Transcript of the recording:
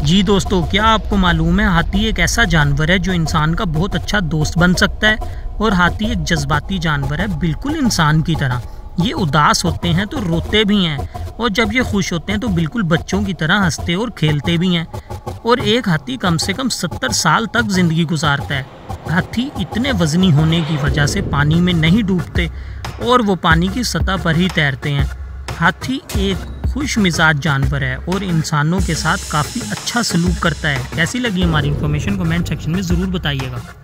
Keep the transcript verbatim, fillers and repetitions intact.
जी दोस्तों, क्या आपको मालूम है हाथी एक ऐसा जानवर है जो इंसान का बहुत अच्छा दोस्त बन सकता है। और हाथी एक जज्बाती जानवर है, बिल्कुल इंसान की तरह। ये उदास होते हैं तो रोते भी हैं, और जब ये खुश होते हैं तो बिल्कुल बच्चों की तरह हंसते और खेलते भी हैं। और एक हाथी कम से कम सत्तर साल तक ज़िंदगी गुजारता है। हाथी इतने वज़नी होने की वजह से पानी में नहीं डूबते और वो पानी की सतह पर ही तैरते हैं। हाथी एक खुश मिजाज जानवर है और इंसानों के साथ काफ़ी अच्छा सलूक करता है। कैसी लगी हमारी इन्फॉर्मेशन, कमेंट सेक्शन में ज़रूर बताइएगा।